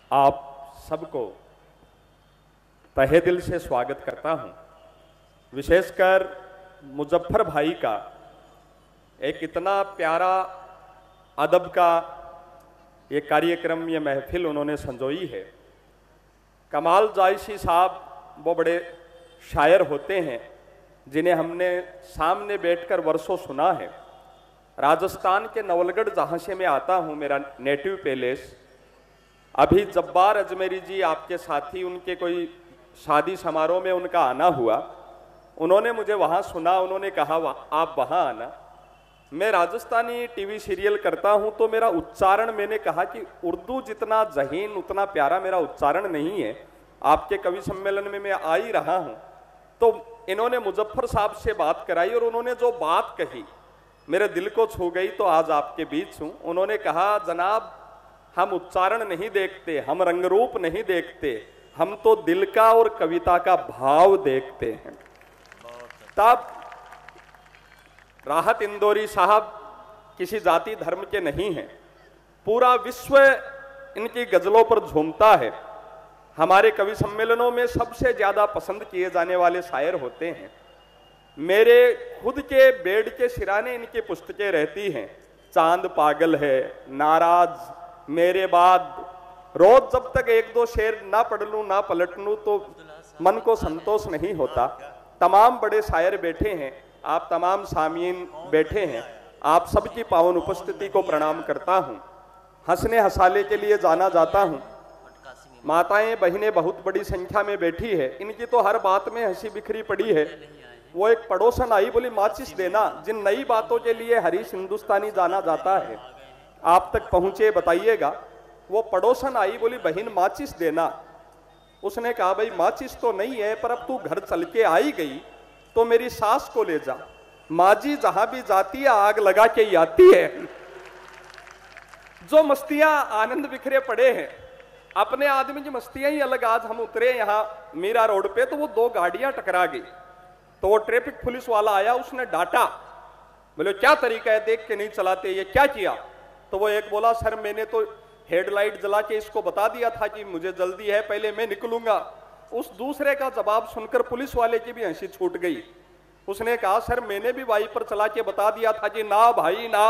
आप सबको तहे दिल से स्वागत करता हूं। विशेषकर मुजफ्फर भाई का एक इतना प्यारा अदब का ये कार्यक्रम, ये महफिल उन्होंने संजोई है। कमाल जायसी साहब वो बड़े शायर होते हैं जिन्हें हमने सामने बैठकर वर्षों सुना है। राजस्थान के नवलगढ़ जहाँ से मैं आता हूँ, मेरा नेटिव पैलेस, अभी जब्बार अजमेरी जी आपके साथी, उनके कोई शादी समारोह में उनका आना हुआ, उन्होंने मुझे वहाँ सुना, उन्होंने कहा आप वहाँ आना। मैं राजस्थानी टीवी सीरियल करता हूँ तो मेरा उच्चारण, मैंने कहा कि उर्दू जितना ज़हीन उतना प्यारा मेरा उच्चारण नहीं है। आपके कवि सम्मेलन में मैं आ ही रहा हूँ तो इन्होंने मुजफ्फर साहब से बात कराई और उन्होंने जो बात कही मेरे दिल को छू गई, तो आज आपके बीच हूँ। उन्होंने कहा, जनाब हम उच्चारण नहीं देखते, हम रंगरूप नहीं देखते, हम तो दिल का और कविता का भाव देखते हैं। तब राहत इंदौरी साहब किसी जाति धर्म के नहीं हैं, पूरा विश्व इनकी गजलों पर झूमता है। हमारे कवि सम्मेलनों में सबसे ज्यादा पसंद किए जाने वाले शायर होते हैं। मेरे खुद के बेड के सिराने इनकी पुस्तकें रहती हैं। चांद पागल है, नाराज, मेरे बाद, रोज जब तक एक दो शेर ना पढ़ लूं ना पलट लूं तो मन को संतोष नहीं होता। तमाम बड़े शायर बैठे हैं, आप तमाम सामीन बैठे हैं, आप सबकी पावन उपस्थिति को प्रणाम करता हूं। हंसने हंसाले के लिए जाना जाता हूं। माताएं बहनें बहुत बड़ी संख्या में बैठी है, इनकी तो हर बात में हंसी बिखरी पड़ी है। वो एक पड़ोसन आई, बोली माचिस देना। जिन नई बातों के लिए हरीश हिंदुस्तानी जाना जाता है, आप तक पहुंचे बताइएगा। वो पड़ोसन आई, बोली बहन माचिस देना। उसने कहा, भाई माचिस तो नहीं है, पर अब तू घर चल के आई गई तो मेरी सास को ले जा। माँ जी जहां भी जाती है आग लगा के ही आती है। जो मस्तियां आनंद बिखरे पड़े हैं, अपने आदमी की मस्तियां ही अलग। आज हम उतरे यहाँ मीरा रोड पे तो वो दो गाड़ियां टकरा गई, तो वो ट्रैफिक पुलिस वाला आया, उसने डांटा, बोले क्या तरीका है, देख के नहीं चलाते, ये क्या किया? तो वो एक बोला, सर मैंने तो हेडलाइट जला के इसको बता दिया था कि मुझे जल्दी है, पहले मैं निकलूंगा। उस दूसरे का जवाब सुनकर पुलिस वाले की भी हंसी छूट गई। उसने कहा, सर मैंने भी वाइपर चला के बता दिया था कि ना भाई ना।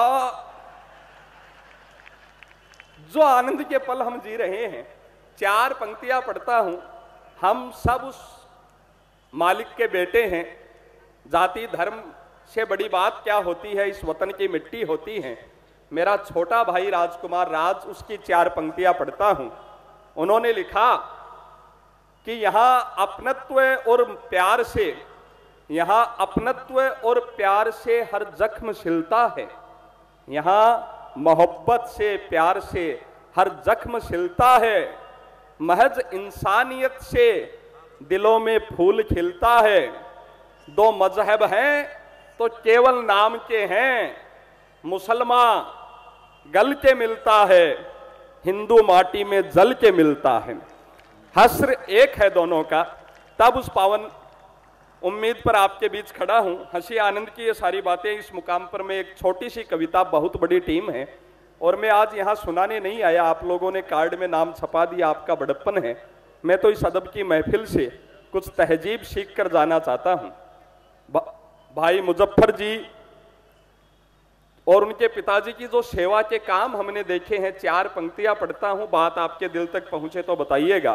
जो आनंद के पल हम जी रहे हैं, चार पंक्तियां पढ़ता हूं। हम सब उस मालिक के बेटे हैं। जाति धर्म से बड़ी बात क्या होती है, इस वतन की मिट्टी होती है। मेरा छोटा भाई राजकुमार राज, उसकी चार पंक्तियां पढ़ता हूं। उन्होंने लिखा कि यहां अपनत्व और प्यार से, यहां अपनत्व और प्यार से हर जख्म सिलता है। यहां मोहब्बत से प्यार से हर जख्म सिलता है। महज इंसानियत से दिलों में फूल खिलता है। दो मजहब हैं तो केवल नाम के हैं। मुसलमान गल के मिलता है, हिंदू माटी में जल के मिलता है। हस्र एक है दोनों का। तब उस पावन उम्मीद पर आपके बीच खड़ा हूं। हंसी आनंद की ये सारी बातें, इस मुकाम पर मैं एक छोटी सी कविता, बहुत बड़ी टीम है और मैं आज यहां सुनाने नहीं आया। आप लोगों ने कार्ड में नाम छपा दिया, आपका बड़प्पन है। मैं तो इस अदब की महफिल से कुछ तहजीब सीख कर जाना चाहता हूं। भाई मुजफ्फर जी और उनके पिताजी की जो सेवा के काम हमने देखे हैं, चार पंक्तियां पढ़ता हूं, बात आपके दिल तक पहुंचे तो बताइएगा।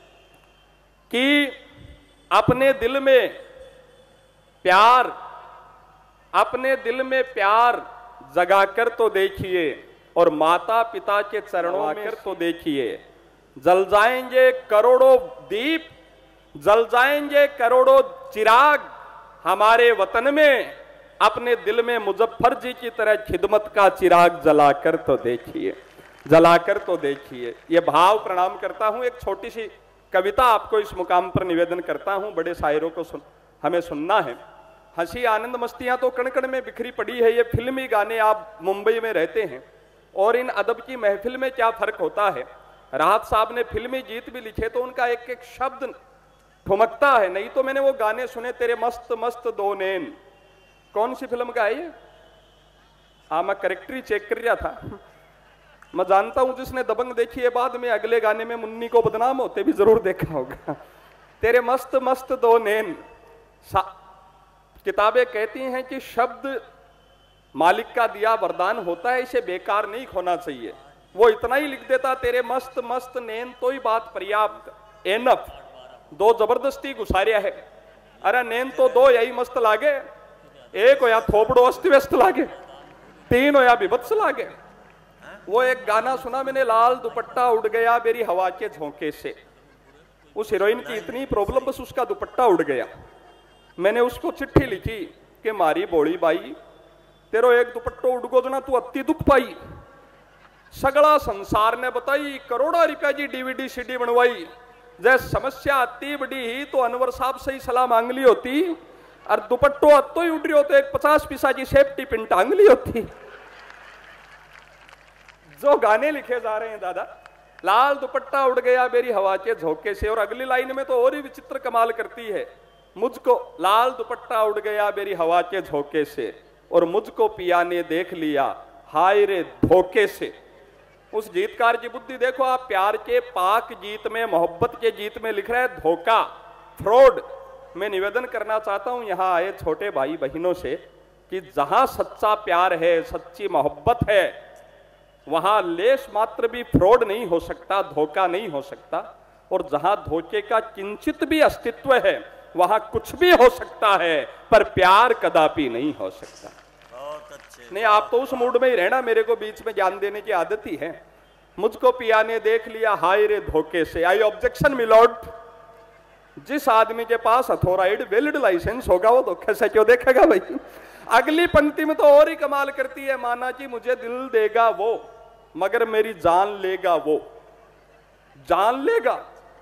कि अपने दिल में प्यार, अपने दिल में प्यार जगाकर तो देखिए और माता पिता के चरणों में तो देखिए। जल जाएंगे करोड़ों दीप, जल जाएंगे करोड़ों चिराग हमारे वतन में। अपने दिल में मुजफ्फर जी की तरह खिदमत का चिराग जलाकर तो देखिए, जलाकर तो देखिए। ये भाव प्रणाम करता हूं। एक छोटी सी कविता आपको इस मुकाम पर निवेदन करता हूं। बड़े शायरों को हमें सुनना है। हंसी आनंद मस्तियां तो कण कण में बिखरी पड़ी है। ये फिल्मी गाने, आप मुंबई में रहते हैं और इन अदब की महफिल में क्या फर्क होता है। राहत साहब ने फिल्मी गीत भी लिखे तो उनका एक एक शब्द ठुमकता है। नहीं तो मैंने वो गाने सुने, तेरे मस्त मस्त दो नैन, कौन सी फिल्म का है ये? हाँ, मैं करेक्टरी चेक कर रहा था। मैं जानता हूं जिसने दबंग देखी है बाद में अगले गाने में मुन्नी को बदनाम होते भी जरूर देखा होगा। तेरे मस्त मस्त दो नैन। किताबें कहती हैं कि शब्द मालिक का दिया वरदान होता है, इसे बेकार नहीं खोना चाहिए। वो इतना ही लिख देता, तेरे मस्त मस्त नैन तो ही बात पर्याप्त, एनफ। दो जबरदस्ती गुसारिया है। अरे नैन तो दो यही मस्त लागे, एक हो या थोपड़ो अस्त व्यस्त लागे, तीन हो या विभत्स लागे। वो एक गाना सुना मैंने, लाल दुपट्टा उड़ गया मेरी हवा के झोंके से। उस हीरोइन की इतनी प्रॉब्लम, बस उसका दुपट्टा उड़ गया। मैंने उसको चिट्ठी लिखी कि मारी बोली बाई, तेरो एक दुपट्टो उड़ गो जना तू अति दुख पाई। सगड़ा संसार ने बताई, करोड़ों रुपया की डीवीडी सीडी बनवाई। जैसे समस्या अति बड़ी ही तो अनवर साहब से ही सलाह मांग ली होती, और दुपट्टो अत्तो ही उड़ रही हो तो एक 50 पैसा की सेफ्टी पिन टांग ली होती। जो गाने लिखे जा रहे हैं दादा, लाल दुपट्टा उड़ गया मेरी हवा के झोंके से। और अगली लाइन में तो और ही विचित्र कमाल करती है, मुझको लाल दुपट्टा उड़ गया मेरी हवा के झोंके से, और मुझको पिया ने देख लिया हाय रे धोखे से। उस गीतकार की बुद्धि देखो आप, प्यार के पाक गीत में, मोहब्बत के गीत में लिख रहे हैं धोखा, फ्रॉड। मैं निवेदन करना चाहता हूं यहां आए छोटे भाई बहनों से कि जहां सच्चा प्यार है, सच्ची मोहब्बत है, वहां लेश मात्र भी फ्रॉड नहीं हो सकता, धोखा नहीं हो सकता। और जहां धोखे का किंचित भी अस्तित्व है वहां कुछ भी हो सकता है, पर प्यार कदापि नहीं हो सकता। बहुत अच्छे। नहीं, आप तो उस मूड में ही रहना, मेरे को बीच में ज्ञान देने की आदत ही है। मुझको पिया ने देख लिया हाय रे धोखे से। आई ऑब्जेक्शन मिलॉर्ड, जिस आदमी के पास अथॉराइड वैलिड लाइसेंस होगा वो धोखे से क्यों देखेगा भाई। अगली पंक्ति में तो और ही कमाल करती है, माना कि मुझे दिल देगा वो मगर मेरी जान लेगा वो। जान लेगा,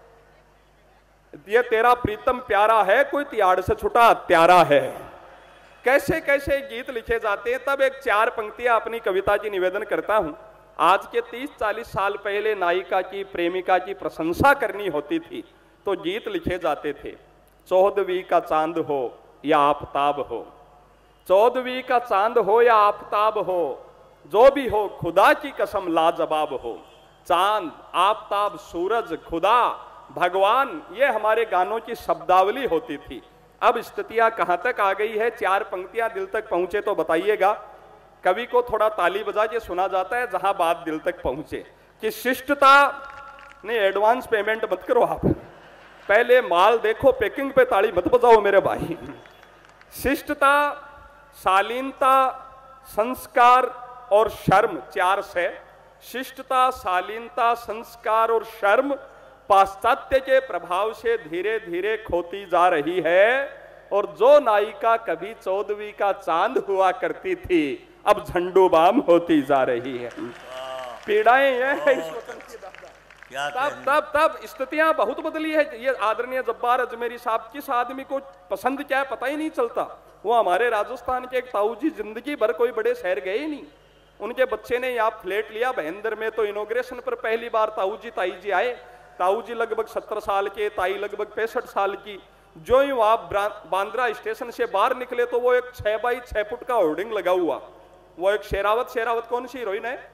ये तेरा प्रीतम प्यारा है, कोई तियाड़ से छुटा हत्यारा है। कैसे कैसे गीत लिखे जाते हैं। तब एक 4 पंक्तियां अपनी कविता की निवेदन करता हूं। आज के 30-40 साल पहले नायिका की, प्रेमिका की प्रशंसा करनी होती थी तो गीत लिखे जाते थे, 14वीं का चांद हो या आफताब हो, 14वीं का चांद हो या आफताब हो, जो भी हो खुदा की कसम लाजवाब हो। चांद, आफताब, सूरज, खुदा, भगवान, ये हमारे गानों की शब्दावली होती थी। अब स्थितियां कहां तक आ गई है, 4 पंक्तियां दिल तक पहुंचे तो बताइएगा। कवि को थोड़ा ताली बजा के सुना जाता है जहां बात दिल तक पहुंचे कि शिष्टता नहीं, एडवांस पेमेंट मत करो आप, पहले माल देखो, पैकिंग पे ताली मत बजाओ मेरे भाई। शिष्टता, शालीनता, संस्कार और शर्म, 4 से। शिष्टता, शालीनता, संस्कार और शर्म पाश्चात्य के प्रभाव से धीरे धीरे खोती जा रही है। और जो नायिका कभी 14वीं का चांद हुआ करती थी अब झंडू बाम होती जा रही है। पीड़ाएं ये है इस वतन की दादा। तब स्थितियां बहुत बदली है। ये आदरणीय जब्बार अजमेरी साहब, किस आदमी को पसंद क्या है पता ही नहीं चलता। वो हमारे राजस्थान के एक ताऊ जी जिंदगी भर कोई बड़े शहर गए ही नहीं। उनके बच्चे ने यहाँ फ्लैट लिया भयंदर में, तो इनोग्रेशन पर पहली बार ताऊ जी ताई जी आए। ताऊ जी लगभग 70 साल के, ताई लगभग 65 साल की। जो ही वहां बांद्रा स्टेशन से बाहर निकले तो वो एक 6 बाई 6 फुट का होर्डिंग लगा हुआ, वो एक शेरावत कौन सी हीरोइन है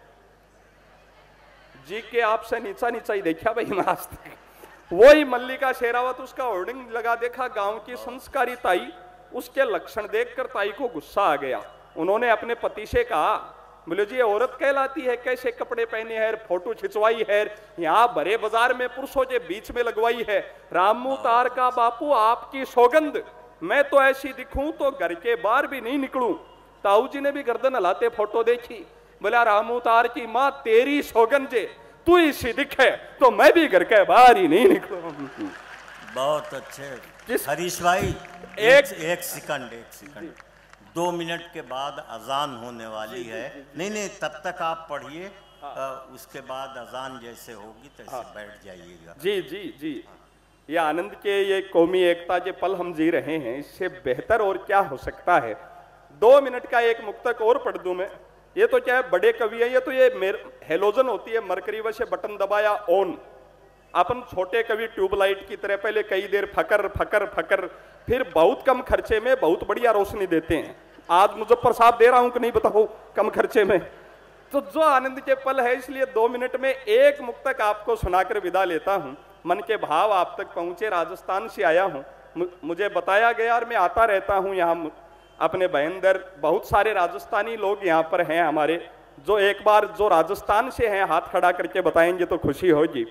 जी के आपसे नीचा नीचा ही देखा भाई मैं आज तक, वो ही मल्लिका शेरावत, उसका होर्डिंग लगा देखा। गांव की संस्कारी ताई, उसके लक्षण देखकर ताई को गुस्सा आ गया। उन्होंने अपने पति से कहा, बोले जी ये औरत कहलाती है, कैसे कपड़े पहने हैं, फोटो खिंचवाई है, यहाँ बड़े बाजार में पुरुषों के बीच में लगवाई है। रामू तार का बापू आपकी सौगंध, मैं तो ऐसी दिखूं तो घर के बाहर भी नहीं निकलूं। ताऊ जी ने भी गर्दन हिलाते फोटो देखी, बोला रामू तार की माँ तेरी सौगंध जे, तू इसी दिखे तो मैं भी घर के बाहर ही नहीं निकलूं। बहुत अच्छे हरीश भाई, एक सेकंड 2 मिनट के बाद अजान होने वाली है। नहीं तब तक आप पढ़िए, उसके बाद अजान जैसे होगी तैसे बैठ जाइएगा। जी जी जी, ये आनंद के, ये कौमी एकता के पल हम जी रहे हैं, इससे बेहतर और क्या हो सकता है। 2 मिनट का एक मुक्तक और पढ़ दूं मैं। ये तो क्या है, बड़े कवि है, ये तो ये हेलोजन होती है, मरकरी वैसे बटन दबाया ऑन। अपन छोटे कवि ट्यूबलाइट की तरह पहले कई देर फकर फकर फकर, फिर बहुत कम खर्चे में बहुत बढ़िया रोशनी देते हैं। आज मुजफ्फर साहब दे रहा हूं कि नहीं बताओ, कम खर्चे में तो जो आनंद के पल है, इसलिए 2 मिनट में एक मुक्तक आपको सुनाकर विदा लेता हूं। मन के भाव आप तक पहुंचे। राजस्थान से आया हूं, मुझे बताया गया, और मैं आता रहता हूं यहाँ अपने भयंदर। बहुत सारे राजस्थानी लोग यहाँ पर हैं हमारे, जो एक बार जो राजस्थान से हैं हाथ खड़ा करके बताएंगे तो खुशी होगी।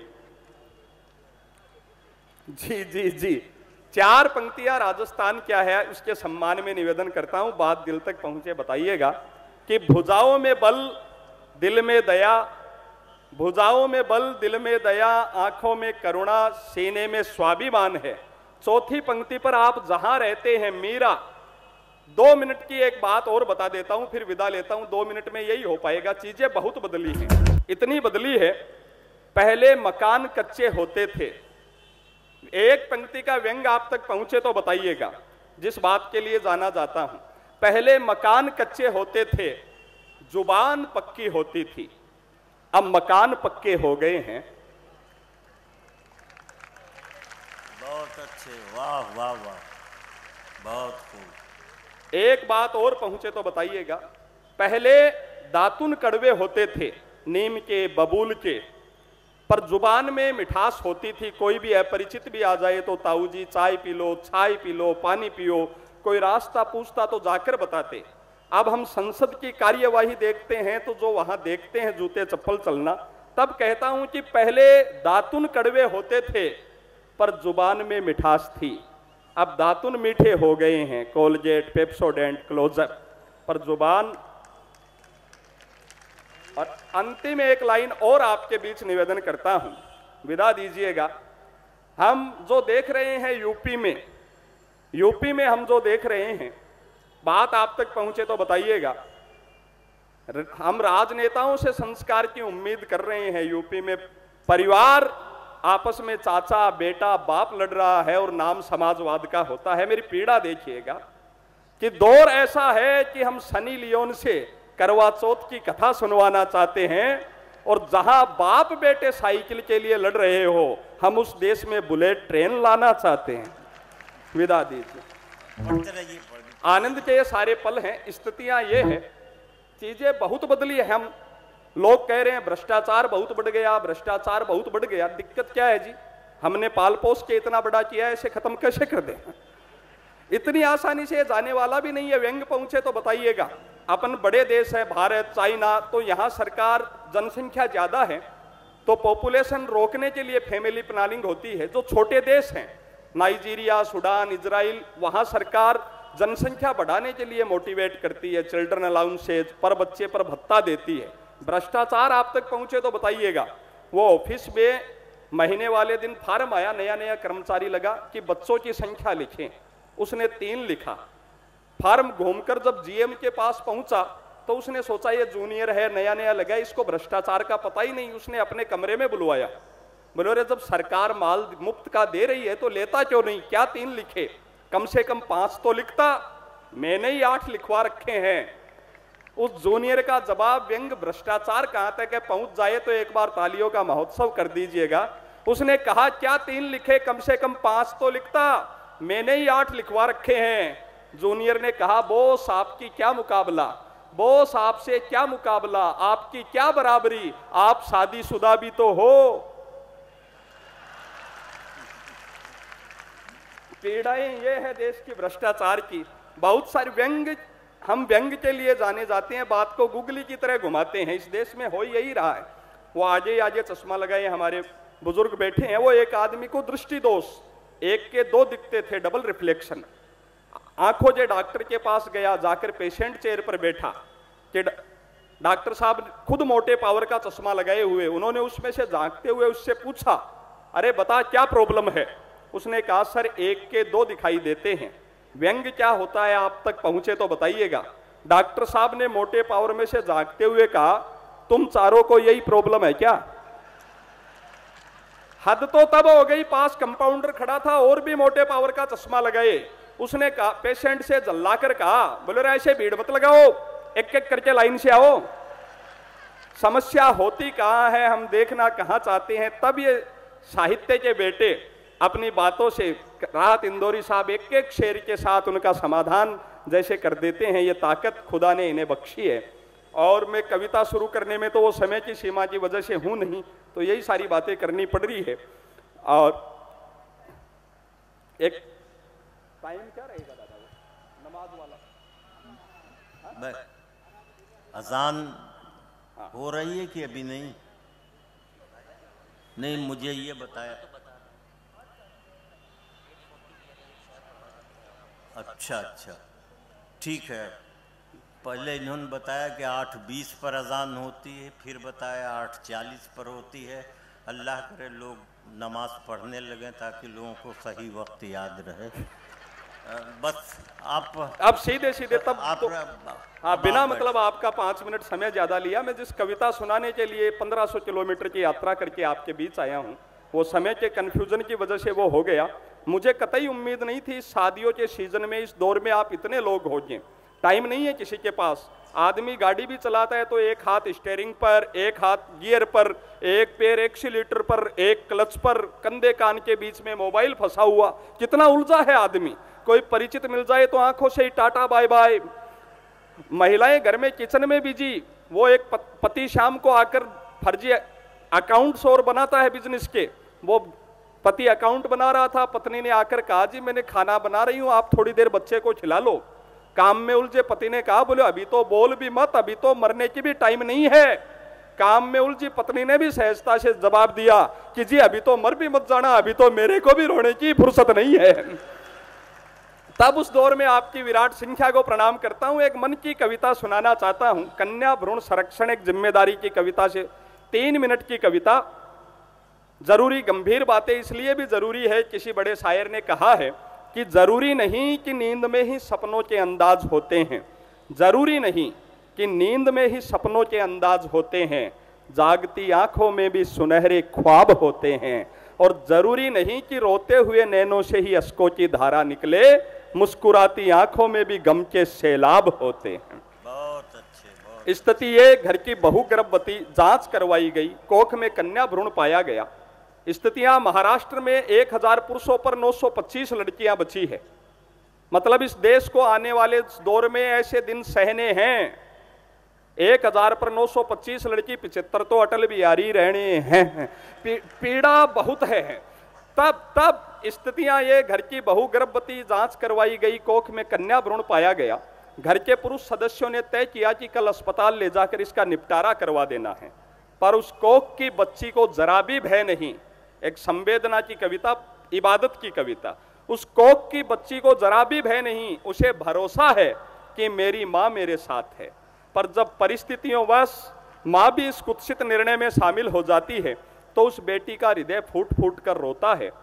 जी जी जी, 4 पंक्तियां राजस्थान क्या है उसके सम्मान में निवेदन करता हूं, बात दिल तक पहुंचे बताइएगा। कि भुजाओं में बल दिल में दया, भुजाओं में बल दिल में दया, आंखों में करुणा, सीने में स्वाभिमान है। चौथी पंक्ति पर आप जहां रहते हैं मीरा, 2 मिनट की एक बात और बता देता हूं फिर विदा लेता हूं। 2 मिनट में यही हो पाएगा। चीजें बहुत बदली हैं, इतनी बदली है। पहले मकान कच्चे होते थे। एक पंक्ति का व्यंग आप तक पहुंचे तो बताइएगा, जिस बात के लिए जाना जाता हूं। पहले मकान कच्चे होते थे, जुबान पक्की होती थी, अब मकान पक्के हो गए हैं। बहुत अच्छे, वाह वाह वाह, बहुत खूब। एक बात और पहुंचे तो बताइएगा। पहले दातुन कड़वे होते थे, नीम के, बबूल के, पर जुबान में मिठास होती थी। कोई भी अपरिचित भी आ जाए तो ताऊ जी चाय पी लो, चाय पी लो, पानी पियो, कोई रास्ता पूछता तो जाकर बताते। अब हम संसद की कार्यवाही देखते हैं तो जो वहां देखते हैं जूते चप्पल चलना, तब कहता हूं कि पहले दातुन कड़वे होते थे पर जुबान में मिठास थी, अब दातुन मीठे हो गए हैं, कोलगेट, पेप्सोडेंट, क्लोजर, पर जुबान। और अंतिम एक लाइन और आपके बीच निवेदन करता हूं, विदा दीजिएगा। हम जो देख रहे हैं यूपी में हम जो देख रहे हैं, बात आप तक पहुंचे तो बताइएगा। हम राजनेताओं से संस्कार की उम्मीद कर रहे हैं। यूपी में परिवार आपस में चाचा बेटा बाप लड़ रहा है और नाम समाजवाद का होता है। मेरी पीड़ा देखिएगा कि दौर ऐसा है कि हम सनी लियोन से करवा चौथ की कथा सुनवाना चाहते हैं, और जहां बाप बेटे साइकिल के लिए लड़ रहे हो, हम उस देश में बुलेट ट्रेन लाना चाहते हैं। विदा दीजिए। आनंद के ये सारे पल हैं, स्थितियां ये है, चीजें बहुत बदली है। हम लोग कह रहे हैं भ्रष्टाचार बहुत बढ़ गया, भ्रष्टाचार बहुत बढ़ गया। दिक्कत क्या है जी, हमने पाल पोस के इतना बड़ा किया है, इसे खत्म कैसे कर दें? इतनी आसानी से जाने वाला भी नहीं है। व्यंग पहुंचे तो बताइएगा। अपन बड़े देश है भारत, चाइना, तो यहाँ सरकार जनसंख्या ज्यादा है तो पॉपुलेशन रोकने के लिए फैमिली प्लानिंग होती है। जो छोटे देश हैं नाइजीरिया, सूडान, इजराइल, वहां सरकार जनसंख्या बढ़ाने के लिए मोटिवेट करती है, चिल्ड्रन अलाउंसेज, पर बच्चे पर भत्ता देती है। भ्रष्टाचार आप तक पहुंचे तो बताइएगा। वो ऑफिस में महीने वाले दिन फार्म आया, नया नया कर्मचारी लगा कि बच्चों की संख्या लिखें, उसने 3 लिखा। फार्म घूमकर जब जीएम के पास पहुंचा तो उसने सोचा ये जूनियर है, नया नया लगा, इसको भ्रष्टाचार का पता ही नहीं। उसने अपने कमरे में बुलवाया, बोले रे जब सरकार माल मुफ्त का दे रही है तो लेता क्यों नहीं, क्या 3 लिखे, कम से कम 5 तो लिखता, मैंने ही 8 लिखवा रखे हैं। उस जूनियर का जवाब व्यंग भ्रष्टाचार कहां तक है पहुंच जाए तो एक बार तालियों का महोत्सव कर दीजिएगा। उसने कहा क्या 3 लिखे, कम से कम 5 तो लिखता, मैंने ही 8 लिखवा रखे हैं। जूनियर ने कहा बॉस आपकी क्या मुकाबला, बॉस आपसे क्या मुकाबला, आपकी क्या बराबरी, आप शादीशुदा भी तो हो। पीड़ाएं ये है देश की भ्रष्टाचार की। बहुत सारे व्यंग, हम व्यंग के लिए जाने जाते हैं, बात को गुगली की तरह घुमाते हैं। इस देश में हो यही रहा है। वो आगे आगे चश्मा लगाए हमारे बुजुर्ग बैठे हैं, वो एक आदमी को दृष्टि दोष, एक के 2 दिखते थे, डबल रिफ्लेक्शन। आंखों जे डॉक्टर के पास गया, जाकर पेशेंट चेयर पर बैठा कि डॉक्टर साहब खुद मोटे पावर का चश्मा लगाए हुए, उन्होंने उसमें से झांकते हुए उससे पूछा अरे बता क्या प्रॉब्लम है। उसने कहा सर 1 के 2 दिखाई देते हैं। व्यंग क्या होता है आप तक पहुंचे तो बताइएगा। डॉक्टर साहब ने मोटे पावर में से झांकते हुए कहा तुम चारों को यही प्रॉब्लम है क्या? हद तो तब हो गई, पास कंपाउंडर खड़ा था और भी मोटे पावर का चश्मा लगाए। उसने कहा, पेशेंट से जल्लाकर कहा बोले ऐसे भीड़ मत लगाओ, एक एक करके लाइन से आओ। समस्या होती कहां है, हम देखना कहां चाहते हैं। तब ये साहित्य के बेटे अपनी बातों से, राहत इंदौरी साहब एक एक शेर के साथ उनका समाधान जैसे कर देते हैं। ये ताकत खुदा ने इन्हें बख्शी है। और मैं कविता शुरू करने में तो वो समय की सीमा की वजह से हूं नहीं, तो यही सारी बातें करनी पड़ रही है। और एक टाइम क्या रहेगा दादा, वो नमाज वाला अजान हो रही है कि अभी नहीं? नहीं, मुझे ये बताया। अच्छा अच्छा, ठीक है। पहले इन्होंने बताया कि 8:20 पर अजान होती है, फिर बताया 8:40 पर होती है। अल्लाह करे लोग नमाज पढ़ने लगे ताकि लोगों को सही वक्त याद रहे। बस आप अब सीधे सीधे तब आप तो, हाँ, बिना मतलब आपका 5 मिनट समय ज्यादा लिया। मैं जिस कविता सुनाने के लिए 1500 किलोमीटर की यात्रा करके आपके बीच आया हूँ, वो समय के कंफ्यूजन की वजह से वो हो गया। मुझे कतई उम्मीद नहीं थी शादियों के सीजन में, इस दौर में आप इतने लोग होंगे। टाइम नहीं है किसी के पास। आदमी गाड़ी भी चलाता है तो एक हाथ स्टीयरिंग पर, एक हाथ गियर पर, एक पैर एक्सीलेटर पर, एक क्लच पर, कंधे कान के बीच में मोबाइल फंसा हुआ, कितना उलझा है आदमी। कोई परिचित मिल जाए तो आंखों से ही टाटा बाय बाय। महिलाएं घर में किचन में बिजी, वो एक पति शाम को आकर फर्जी अकाउंट्स और बनाता है बिजनेस के, वो पति अकाउंट बना रहा था, पत्नी ने आकर कहा जी मैंने खाना बना रही हूं, आप थोड़ी देर बच्चे को खिला लो। काम में उलझे पति ने कहा बोले अभी तो बोल भी मत, अभी तो मरने की भी टाइम नहीं है। काम में उलझी पत्नी ने भी सहजता से जवाब दिया कि जी अभी तो मर भी मत जाना, अभी तो मेरे को भी रोने की फुर्सत नहीं है। तब उस दौर में आपकी विराट संख्या को प्रणाम करता हूं। एक मन की कविता सुनाना चाहता हूं, कन्या भ्रूण संरक्षण एक जिम्मेदारी की कविता से। 3 मिनट की कविता, जरूरी गंभीर बातें इसलिए भी जरूरी है, किसी बड़े शायर ने कहा है कि जरूरी नहीं कि नींद में ही सपनों के अंदाज होते हैं, जरूरी नहीं कि नींद में ही सपनों के अंदाज होते हैं, जागती आंखों में भी सुनहरे ख्वाब होते हैं। और जरूरी नहीं कि रोते हुए नैनों से ही अश्कों की धारा निकले, मुस्कुराती आंखों में भी गम के सैलाब होते हैं। बहुत अच्छे। स्थिति ये, घर की बहू गर्भवती, जांच करवाई गई, कोख में कन्या भ्रूण पाया गया। स्थितियां महाराष्ट्र में 1000 पुरुषों पर 925 लड़कियां बची है। मतलब इस देश को आने वाले दौर में ऐसे दिन सहने हैं। 1000 पर 925 लड़की, 75 तो अटल बिहारी रहने हैं। पीड़ा बहुत है। तब स्थितियां ये, घर की बहू गर्भवती, जांच करवाई गई, कोख में कन्या भ्रूण पाया गया। घर के पुरुष सदस्यों ने तय किया कि कल अस्पताल ले जाकर इसका निपटारा करवा देना है, पर उस कोख की बच्ची को जरा भी भय नहीं। एक संवेदना की कविता, इबादत की कविता। उस कोख की बच्ची को जरा भी भय नहीं, उसे भरोसा है कि मेरी मां मेरे साथ है। पर जब परिस्थितियों वश मां भी इस कुत्सित निर्णय में शामिल हो जाती है तो उस बेटी का हृदय फूट फूट कर रोता है।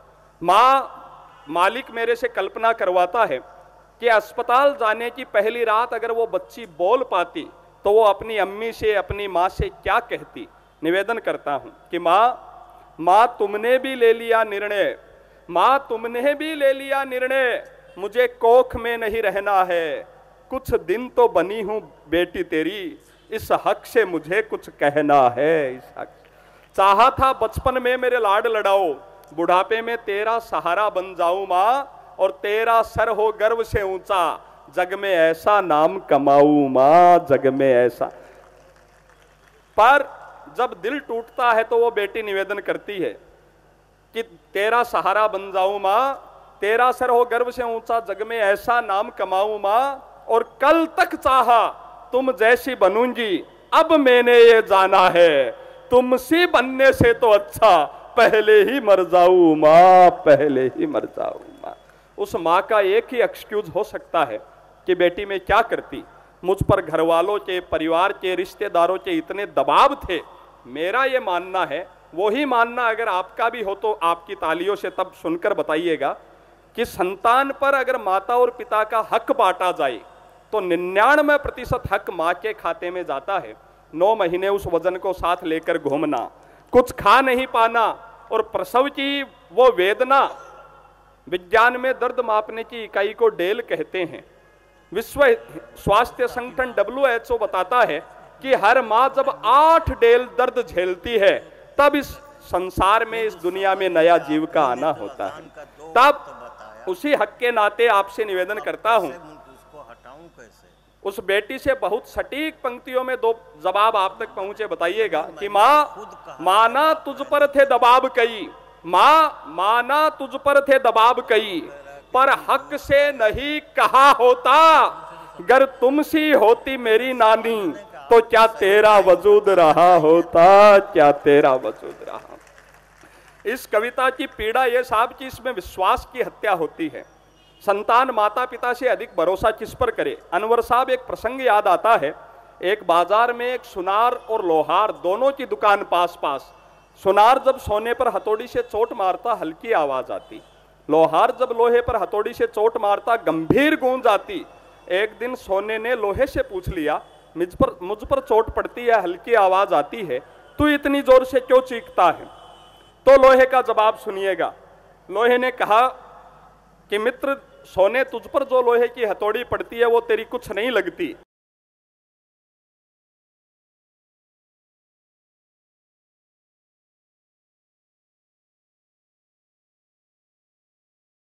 मालिक मेरे से कल्पना करवाता है कि अस्पताल जाने की पहली रात अगर वो बच्ची बोल पाती तो वो अपनी अम्मी से, अपनी माँ से क्या कहती। निवेदन करता हूं कि माँ तुमने भी ले लिया निर्णय, माँ तुमने भी ले लिया निर्णय, मुझे कोख में नहीं रहना है। कुछ दिन तो बनी हूं बेटी तेरी, इस हक से मुझे कुछ कहना है। इस हक चाहा था बचपन में मेरे लाड लड़ाओ, बुढ़ापे में तेरा सहारा बन जाऊं माँ, और तेरा सर हो गर्व से ऊंचा, जग में ऐसा नाम कमाऊं माँ, जग में ऐसा। पर जब दिल टूटता है तो वो बेटी निवेदन करती है कि तेरा सहारा बन जाऊं माँ, तेरा सर हो गर्व से ऊंचा, जग में ऐसा नाम कमाऊं माँ, और कल तक चाहा तुम जैसी बनूंगी, अब मैंने ये जाना है, तुमसे बनने से तो अच्छा पहले ही मर जाऊं माँ, पहले ही मर जाऊं माँ। उस माँ का एक ही एक्सक्यूज हो सकता है कि बेटी में क्या करती। मुझ पर घर वालों के, परिवार के, रिश्तेदारों के इतने दबाव थे। मेरा ये मानना है, वो ही मानना अगर आपका भी हो तो आपकी तालियों से तब सुनकर बताइएगा कि संतान पर अगर माता और पिता का हक बांटा जाए तो 99% हक माँ के खाते में जाता है। 9 महीने उस वजन को साथ लेकर घूमना, कुछ खा नहीं पाना, और प्रसव की वो वेदना। विज्ञान में दर्द मापने की इकाई को डेल कहते हैं। विश्व स्वास्थ्य संगठन WHO बताता है कि हर माँ जब 8 डेल दर्द झेलती है तब इस संसार में, इस दुनिया में नया जीव का आना होता है। तब उसी हक के नाते आपसे निवेदन करता हूं, उस बेटी से बहुत सटीक पंक्तियों में दो जवाब आप तक पहुंचे, बताइएगा कि माँ माना तुझ पर थे दबाव कई, माँ माना तुझ पर थे दबाव कई, पर हक से नहीं कहा होता, गर तुमसी होती मेरी नानी तो क्या तेरा वजूद रहा होता, क्या तेरा वजूद रहा। इस कविता की पीड़ा यह साहब कि इसमें विश्वास की हत्या होती है। संतान माता पिता से अधिक भरोसा किस पर करे। अनवर साहब, एक प्रसंग याद आता है, एक बाजार में एक सुनार और लोहार दोनों की दुकान पास पास। सुनार जब सोने पर हथौड़ी से चोट मारता हल्की आवाज आती, लोहार जब लोहे पर हथौड़ी से चोट मारता गंभीर गूंज आती। एक दिन सोने ने लोहे से पूछ लिया, मुझ पर चोट पड़ती है, हल्की आवाज आती है, तू इतनी जोर से क्यों चीखता है। तो लोहे का जवाब सुनिएगा। लोहे ने कहा कि मित्र, सोने तुझ पर जो लोहे की हथौड़ी पड़ती है वो तेरी कुछ नहीं लगती,